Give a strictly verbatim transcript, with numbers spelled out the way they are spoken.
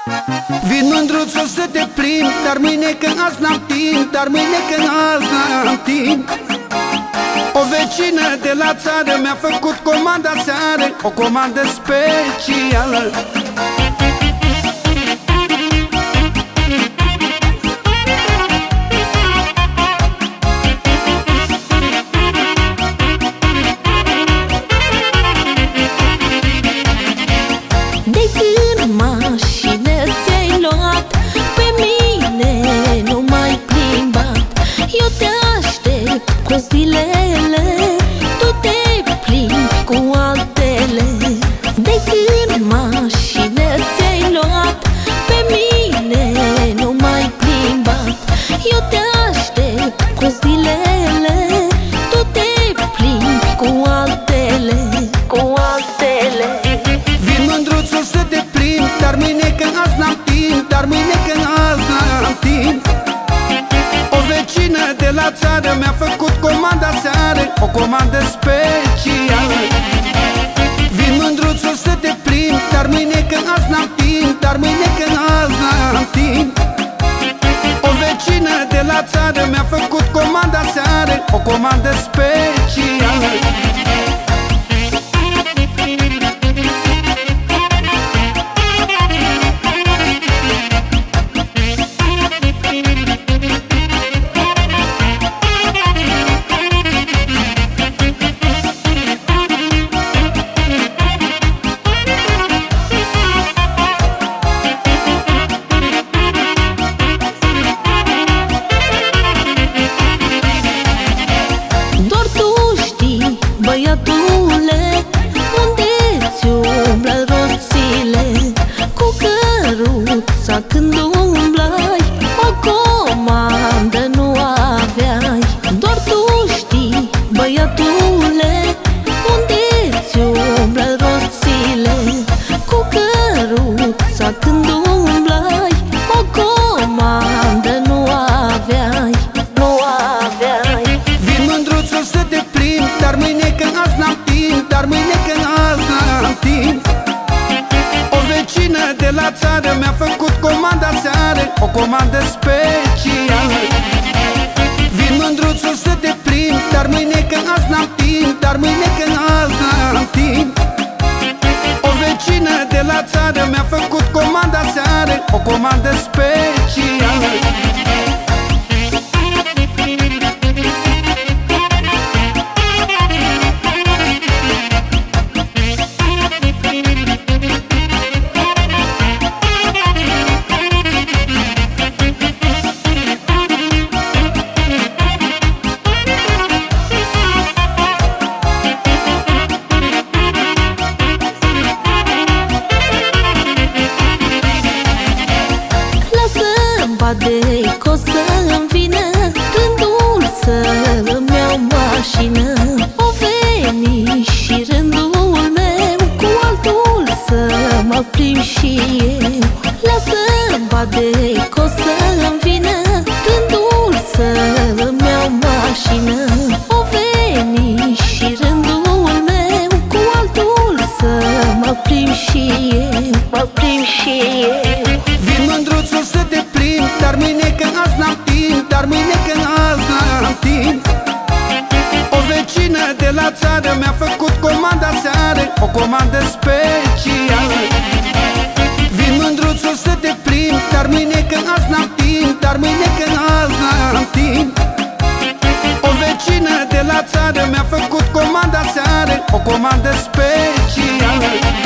Vin mândruț o să te plimbi, dar mâine că azi n-am timp, dar mâine că azi n-am timp. O vecină de la țară mi-a făcut comanda seară, o comandă specială. De când mașină ți-ai luat, pe mine nu m-ai plimbat. Eu te aștept cu zilele, tu te plimbi cu altele. De când mașină ți-ai luat, pe mine nu m-ai plimbat. Eu te aștept cu zilele, tu te plimbi cu altele, cu altele. Vin mândruț o să te plimbi, dar mâine că azi n-am timp, dar mâine că azi n-am timp. O vecină de la țară mi-a făcut comanda seară, o comandă specială. Vin mândruț o să te plimbi, dar mâine că azi n-am timp, dar mâine că azi n-am timp. O vecină de la țară mi-a făcut comanda seară, o comandă specială. Băiatule, unde-ți umblă roțile? Cu căruța când umblai, o comandă nu aveai. Doar tu știi, băiatule, unde-ți umblă roțile? Cu căruța când umblai, o comandă nu aveai, nu aveai. Vin mândruț o să te plimbi, dar mâine că azi n-am timp, dar mâine că azi n-am timp. O vecină de la țară mi-a făcut comanda seară, o comandă specială. Vin mândruț o să te plimbi, dar mâine că azi n-am timp, dar mâine că azi n-am timp. O vecină de la țară mi-a făcut comanda seară, o comandă specială. De că o să-mi vină rândul să-mi iau mașină. O veni și rândul meu, cu altul să mă plimb și eu. Lasă-mi bade că o să-mi vină rândul să-mi iau mașină. O veni și rândul meu, cu altul să mă plimb și eu, mă plimb și eu. Vin mândruț o să te plimbi, dar mâine că azi n-am timp, dar mâine că azi n-am timp. O vecină de la țară mi-a făcut comanda seară, o comandă specială. Vin mândruț o să te plimbi, dar mâine că azi n-am timp, dar mâine că azi n-am timp. O vecină de la țară mi-a făcut comanda seară, o comandă specială.